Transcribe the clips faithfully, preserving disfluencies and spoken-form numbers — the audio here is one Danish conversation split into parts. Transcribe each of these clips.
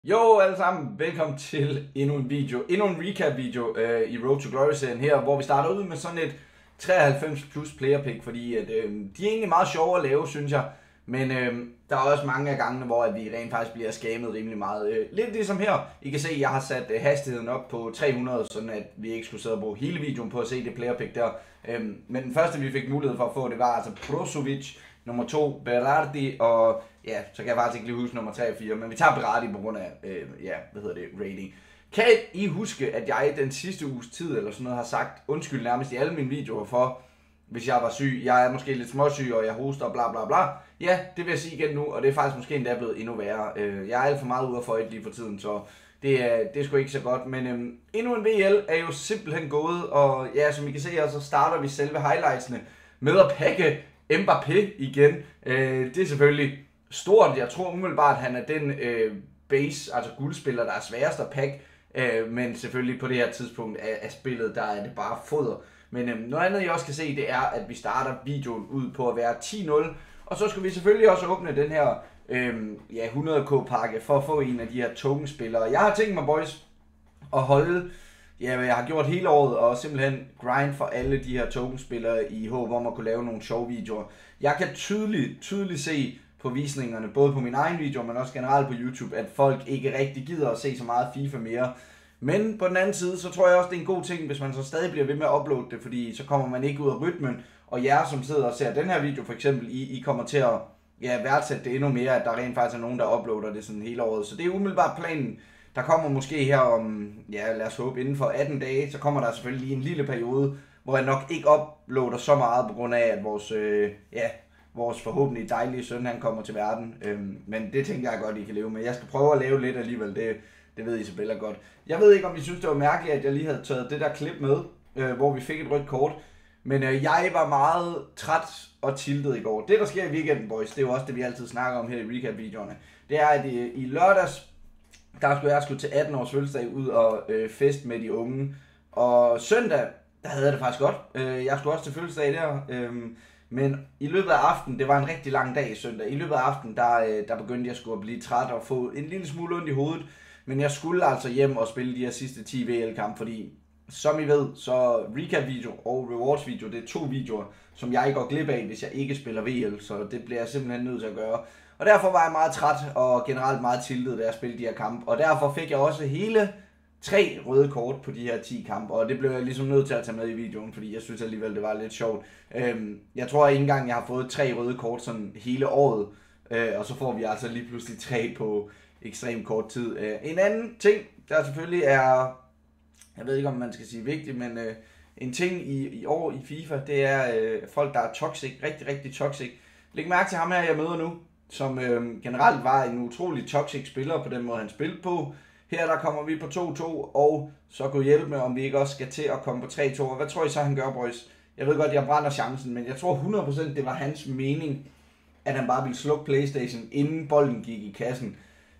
Jo alle sammen, velkommen til endnu en video, endnu en recap video øh, i Road to Glory-serien her, hvor vi starter ud med sådan et treoghalvfems plus player pick, fordi at, øh, de er egentlig meget sjove at lave, synes jeg. Men øh, der er også mange af gangene, hvor at vi rent faktisk bliver scammet rimelig meget. Øh, lidt ligesom her, I kan se, at jeg har sat øh, hastigheden op på tre hundrede, sådan at vi ikke skulle sidde og bruge hele videoen på at se det player pick der. Øh, men den første vi fik mulighed for at få, det var altså Brozovic, nummer to Berardi, og ja, så kan jeg faktisk ikke lige huske nummer tre og fire, men vi tager Berardi på grund af, øh, ja, hvad hedder det, rating. Kan I huske, at jeg den sidste uges tid eller sådan noget har sagt undskyld nærmest i alle mine videoer for, hvis jeg var syg, jeg er måske lidt småsyg, og jeg hoster og bla bla bla. Ja, det vil jeg sige igen nu, og det er faktisk måske endda blevet endnu værre. Jeg er alt for meget ude af føjet lige for tiden, så det er, det er sgu ikke så godt. Men øhm, endnu en V L er jo simpelthen gået, og ja, som I kan se her, så starter vi selve highlightsene med at pakke Mbappé igen. Øh, det er selvfølgelig stort. Jeg tror umiddelbart, at han er den øh, base, altså guldspiller, der er sværest at pakke. Øh, men selvfølgelig på det her tidspunkt af, af spillet, der er det bare foder. Men øh, noget andet, jeg også kan se, det er, at vi starter videoen ud på at være ti nul. Og så skal vi selvfølgelig også åbne den her øh, ja, hundrede K pakke for at få en af de her tokenspillere. Jeg har tænkt mig, boys, at holde, ja, hvad jeg har gjort hele året, og simpelthen grind for alle de her tokenspillere i håb om at kunne lave nogle sjove videoer. Jeg kan tydeligt, tydeligt se på visningerne, både på min egen video, men også generelt på YouTube, at folk ikke rigtig gider at se så meget FIFA mere. Men på den anden side, så tror jeg også, det er en god ting, hvis man så stadig bliver ved med at uploade det, fordi så kommer man ikke ud af rytmen, og jer, som sidder og ser den her video for eksempel, I, I kommer til at ja, værdsætte det endnu mere, at der rent faktisk er nogen, der uploader det sådan hele året. Så det er umiddelbart planen. Der kommer måske her om, ja lad os håbe, inden for atten dage, så kommer der selvfølgelig lige en lille periode, hvor jeg nok ikke uploader så meget på grund af, at vores, øh, ja, vores forhåbentlig dejlige søn, han kommer til verden. Øhm, men det tænker jeg godt, I kan leve med. Jeg skal prøve at lave lidt alligevel, det, det ved Isabella godt. Jeg ved ikke, om I synes, det var mærkeligt, at jeg lige havde taget det der klip med, øh, hvor vi fik et rødt kort. Men øh, jeg var meget træt og tiltet i går. Det, der sker i weekenden, boys, det er jo også det, vi altid snakker om her i recap-videoerne. Det er, at i, i lørdags, der skulle jeg skulle til atten års fødselsdag ud og øh, fest med de unge. Og søndag, der havde jeg det faktisk godt. Øh, jeg skulle også til fødselsdag der. Øh, men i løbet af aftenen, det var en rigtig lang dag i søndag. I løbet af aftenen, der, øh, der begyndte jeg sgu at blive træt og få en lille smule ondt i hovedet. Men jeg skulle altså hjem og spille de her sidste ti V L-kampe, fordi som I ved, så recap-video og rewards-video, det er to videoer, som jeg går glip af, hvis jeg ikke spiller V L. Så det bliver jeg simpelthen nødt til at gøre. Og derfor var jeg meget træt og generelt meget tiltet, da jeg spillede de her kampe. Og derfor fik jeg også hele tre røde kort på de her ti kampe. Og det blev jeg ligesom nødt til at tage med i videoen, fordi jeg synes alligevel, det var lidt sjovt. Øhm, jeg tror ikke engang, jeg har fået tre røde kort sådan hele året. Øh, og så får vi altså lige pludselig tre på ekstremt kort tid. Øh, en anden ting, der selvfølgelig er, jeg ved ikke om man skal sige vigtigt, men øh, en ting i, i år i FIFA, det er øh, folk, der er toxic, rigtig, rigtig toxic. Læg mærke til ham her, jeg møder nu, som øh, generelt var en utrolig toxic spiller på den måde, han spillede på. Her der kommer vi på to to, og så kunne hjælpe med, om vi ikke også skal til at komme på tre to. Og hvad tror I så, han gør, boys? Jeg ved godt, jeg brænder chancen, men jeg tror hundrede procent, det var hans mening, at han bare ville slukke PlayStation, inden bolden gik i kassen.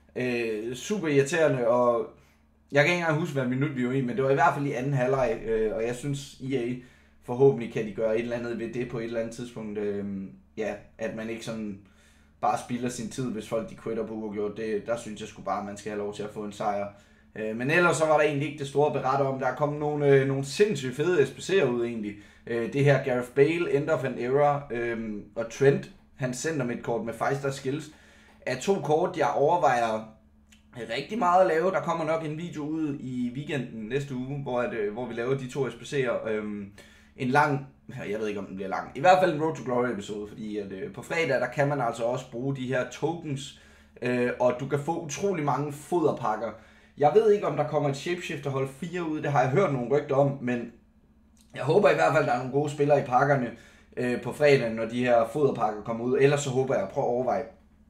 Øh, super irriterende, og jeg kan ikke engang huske, hvad minut vi var i, men det var i hvert fald i anden halvleg, øh, og jeg synes, E A forhåbentlig kan de gøre et eller andet ved det på et eller andet tidspunkt. Øh, ja, at man ikke sådan bare spilder sin tid, hvis folk de quitter på uafgjort. Det, der synes jeg sgu bare, at man skal have lov til at få en sejr. Øh, men ellers så var der egentlig ikke det store beretter om. Der er kommet nogle, øh, nogle sindssygt fede S P C'er ud egentlig. Øh, det her Gareth Bale, End of an Era, øh, og Trent, han sender mit kort med five star skills, er to kort, jeg overvejer rigtig meget at lave. Der kommer nok en video ud i weekenden næste uge, hvor, at, hvor vi laver de to S P C'er. Øhm, en lang, jeg ved ikke om den bliver lang, i hvert fald en Road to Glory episode, fordi at, øh, på fredag, der kan man altså også bruge de her tokens, øh, og du kan få utrolig mange foderpakker. Jeg ved ikke, om der kommer et Shapeshifter hold fire ud, det har jeg hørt nogle rygter om, men jeg håber i hvert fald, at der er nogle gode spillere i pakkerne øh, på fredag, når de her foderpakker kommer ud. Ellers så håber jeg at prøve at overveje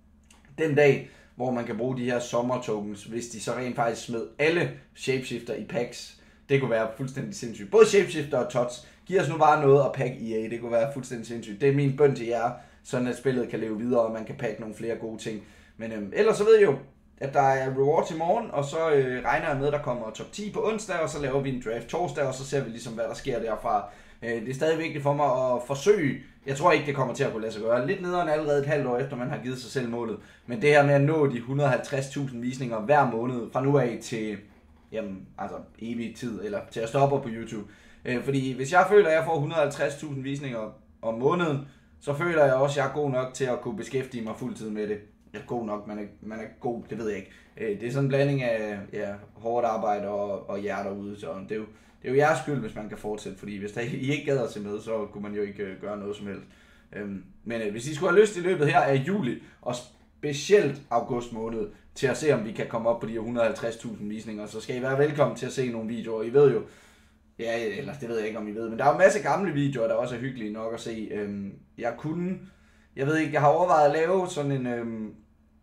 den dag, hvor man kan bruge de her sommertokens, hvis de så rent faktisk smed alle Shapeshifter i packs. Det kunne være fuldstændig sindssygt. Både Shapeshifter og Tots. Giv os nu bare noget at pakke E A. Det kunne være fuldstændig sindssygt. Det er min bøn til jer, sådan at spillet kan leve videre, og man kan pakke nogle flere gode ting. Men øhm, ellers så ved jeg jo, at der er rewards i morgen, og så øh, regner jeg med, at der kommer top ti på onsdag, og så laver vi en draft torsdag, og så ser vi ligesom, hvad der sker derfra. Det er stadig vigtigt for mig at forsøge. Jeg tror ikke, det kommer til at kunne lade sig gøre. Lidt nederen allerede et halvt år efter, man har givet sig selv målet. Men det her med at nå de et hundrede og halvtreds tusind visninger hver måned fra nu af til jamen, altså evig tid, eller til at stoppe på YouTube. Fordi hvis jeg føler, at jeg får et hundrede og halvtreds tusind visninger om måneden, så føler jeg også, at jeg er god nok til at kunne beskæftige mig fuldtid med det. Jeg er god nok, man er, man er god, det ved jeg ikke. Det er sådan en blanding af ja, hårdt arbejde og, og jer derude, så det er, jo, det er jo jeres skyld, hvis man kan fortsætte, fordi hvis der, I ikke gad at se med, så kunne man jo ikke uh, gøre noget som helst. Um, men uh, hvis I skulle have lyst i løbet her af juli, og specielt august måned, til at se om vi kan komme op på de et hundrede og halvtreds tusind visninger, så skal I være velkommen til at se nogle videoer. I ved jo, ja, eller det ved jeg ikke om I ved, men der er jo en masse gamle videoer, der også er hyggelige nok at se. Um, jeg kunne, jeg ved ikke, jeg har overvejet at lave sådan en... Um,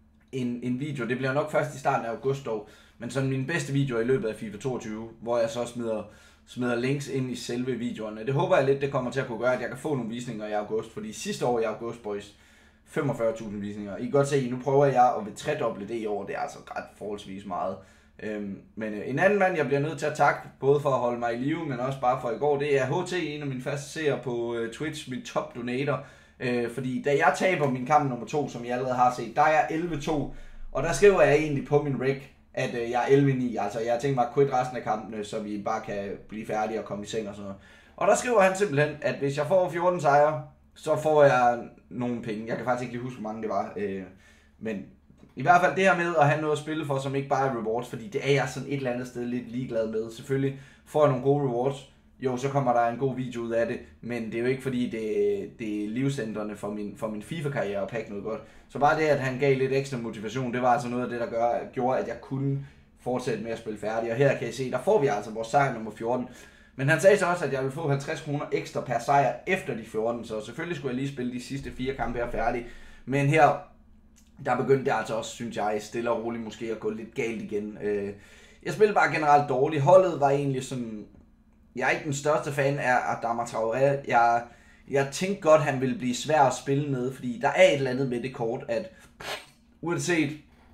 En, en video, det bliver nok først i starten af august dog, men sådan min bedste video i løbet af FIFA toogtyve, hvor jeg så smider, smider links ind i selve videoerne. Det håber jeg lidt, det kommer til at kunne gøre, at jeg kan få nogle visninger i august, fordi sidste år i august, boys, femogfyrre tusind visninger. I kan godt se, nu prøver jeg at vil tredoble det i år, det er altså ret forholdsvis meget. Øhm, men øh, en anden mand, jeg bliver nødt til at takke, både for at holde mig i live, men også bare for i går, det er H T, en af mine faste seere på øh, Twitch, min top donator. Øh, fordi da jeg taber min kamp nummer to, som I allerede har set, der er jeg elleve to, og der skriver jeg egentlig på min rec, at øh, jeg er elleve ni, altså jeg har tænkt mig at quit resten af kampene, så vi bare kan blive færdige og komme i seng og sådan noget. Og der skriver han simpelthen, at hvis jeg får fjorten sejre, så får jeg nogle penge. Jeg kan faktisk ikke lige huske, hvor mange det var, øh, men i hvert fald det her med at have noget at spille for, som ikke bare er rewards, fordi det er jeg sådan et eller andet sted lidt ligeglad med. Selvfølgelig får jeg nogle gode rewards, jo, så kommer der en god video ud af det, men det er jo ikke fordi, det, det er livscentrene for min, for min FIFA-karriere at pakke noget godt. Så bare det, at han gav lidt ekstra motivation, det var altså noget af det, der gør, gjorde, at jeg kunne fortsætte med at spille færdig. Og her kan I se, der får vi altså vores sejr nummer fjorten. Men han sagde så også, at jeg ville få halvtreds kroner ekstra per sejr efter de fjorten, så selvfølgelig skulle jeg lige spille de sidste fire kampe her færdig. Men her, der begyndte det altså også, synes jeg, stille og roligt måske at gå lidt galt igen. Jeg spillede bare generelt dårligt. Holdet var egentlig sådan... Jeg er ikke den største fan af Adama Traoré. Jeg, jeg tænkte godt, han ville blive svær at spille med, fordi der er et eller andet med det kort, at uanset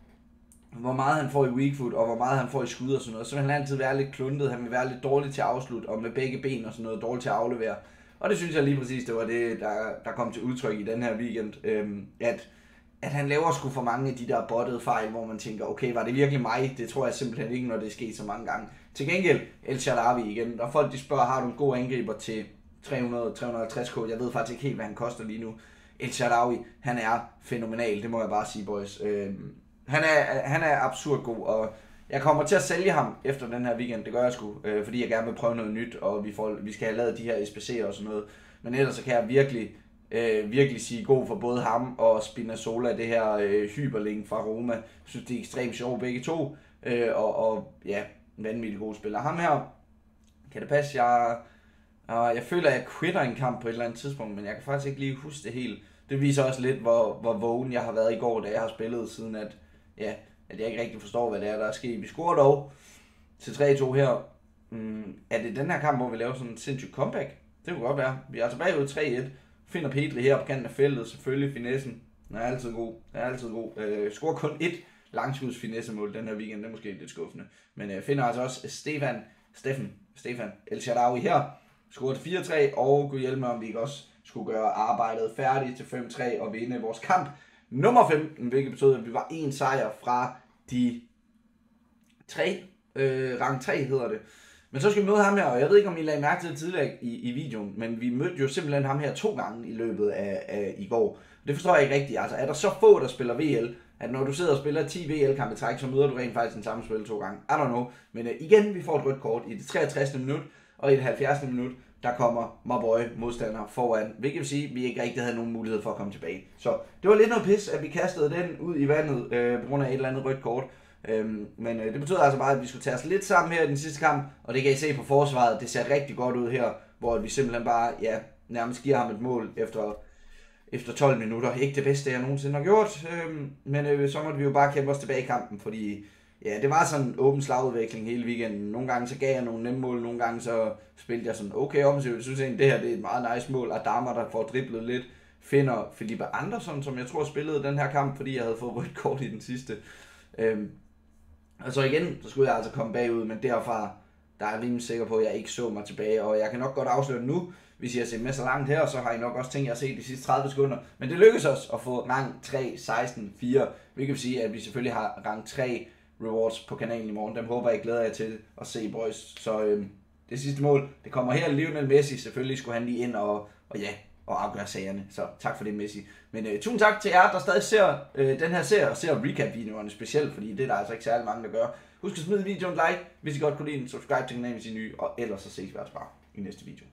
hvor meget han får i weak foot, og hvor meget han får i skud og sådan noget, så vil han altid være lidt kluntet, han vil være lidt dårlig til at afslutte, og med begge ben og sådan noget, dårlig til at aflevere. Og det synes jeg lige præcis, det var det, der, der kom til udtryk i den her weekend, øhm, at, at han laver sgu for mange af de der bottede fejl, hvor man tænker, okay, var det virkelig mig? Det tror jeg simpelthen ikke, når det er sket så mange gange. Til gengæld, El Shaarawy igen, og folk de spørger, har du en god angriber til tre hundrede til tre hundrede og halvtreds k? Jeg ved faktisk ikke helt, hvad han koster lige nu. El Shaarawy, han er fænomenal, det må jeg bare sige, boys. Øhm, han, er, han er absurd god, og jeg kommer til at sælge ham efter den her weekend, det gør jeg sgu, øh, fordi jeg gerne vil prøve noget nyt, og vi, får, vi skal have lavet de her S B C'er og sådan noget. Men ellers så kan jeg virkelig, øh, virkelig sige god for både ham og Spinazzola, det her øh, hyperlink fra Roma. Jeg synes, det er ekstremt sjovt begge to, øh, og, og ja, vanvittigt gode spillere. Ham her, kan det passe, jeg, uh, jeg føler, at jeg quitter en kamp på et eller andet tidspunkt, men jeg kan faktisk ikke lige huske det helt. Det viser også lidt, hvor, hvor vågen jeg har været i går, da jeg har spillet, siden at, ja, at jeg ikke rigtig forstår, hvad det er, der er sket. Vi scorer dog til tre to her. Mm, er det den her kamp, hvor vi laver sådan en sindssygt comeback? Det kunne godt være. Vi er altså bagud tre et. Finder Pedri her på kanten af feltet, selvfølgelig finessen. Den er altid god. Den er altid god. Øh, scorer kun et langskuds finessemål den her weekend, det er måske lidt skuffende. Men øh, finder altså også Stefan, Steffen, Stefan El Shaarawy her. Scoret fire tre, og kunne hjælpe mig, om vi ikke også skulle gøre arbejdet færdigt til fem tre og vinde vores kamp nummer femten, hvilket betød, at vi var en sejr fra de tre, øh, rang tre hedder det. Men så skal vi møde ham her, og jeg ved ikke, om I lagde mærke til det tidligere i, i videoen, men vi mødte jo simpelthen ham her to gange i løbet af, af i går. Det forstår jeg ikke rigtigt. Altså, er der så få, der spiller V L, at når du sidder og spiller ti V L-kampe i træk, så møder du rent faktisk den samme spil to gange? I don't know. Men uh, igen, vi får et rødt kort i det treogtressende minut, og i det halvfjerdsende minut, der kommer my boy modstander foran, hvilket vil sige, at vi ikke rigtig havde nogen mulighed for at komme tilbage. Så det var lidt noget pis, at vi kastede den ud i vandet øh, på grund af et eller andet rødt kort. Øhm, men øh, det betyder altså bare, at vi skulle tage os lidt sammen her i den sidste kamp, og det kan I se på forsvaret, det ser rigtig godt ud her, hvor vi simpelthen bare, ja, nærmest giver ham et mål efter, efter tolv minutter. Ikke det bedste, jeg nogensinde har gjort, øhm, men øh, så måtte vi jo bare kæmpe os tilbage i kampen, fordi ja, det var sådan en åben slagudvikling hele weekenden. Nogle gange så gav jeg nogle nemme mål, nogle gange så spillede jeg sådan okay offensivt. Jeg synes egentlig, det her det er et meget nice mål. Adama, der får driblet lidt, finder Felipe Andersson, som jeg tror spillede den her kamp, fordi jeg havde fået rødt kort i den sidste. Øhm, og så igen, så skulle jeg altså komme bagud, men derfra, der er jeg rimelig sikker på, at jeg ikke så mig tilbage, og jeg kan nok godt afsløre nu, hvis I har set med så langt her, så har I nok også tænkt jer at se de sidste tredive sekunder. Men det lykkedes os at få rang tre, seksten, fire, hvilket vil sige, at vi selvfølgelig har rang tre rewards på kanalen i morgen. Dem håber jeg glæder jer til at se, boys. Så øhm, det sidste mål, det kommer her. Lionel Messi, selvfølgelig skulle han lige ind og, og ja, og afgøre sagerne. Så tak for det, Messi. Men øh, tusind tak til jer, der stadig ser øh, den her serie, og ser recap-videoerne specielt, fordi det er der altså ikke særlig mange, der gør. Husk at smide videoen like, hvis I godt kunne lide den. Subscribe til kanalen, hvis I er nye, og ellers så ses vi altså bare i næste video.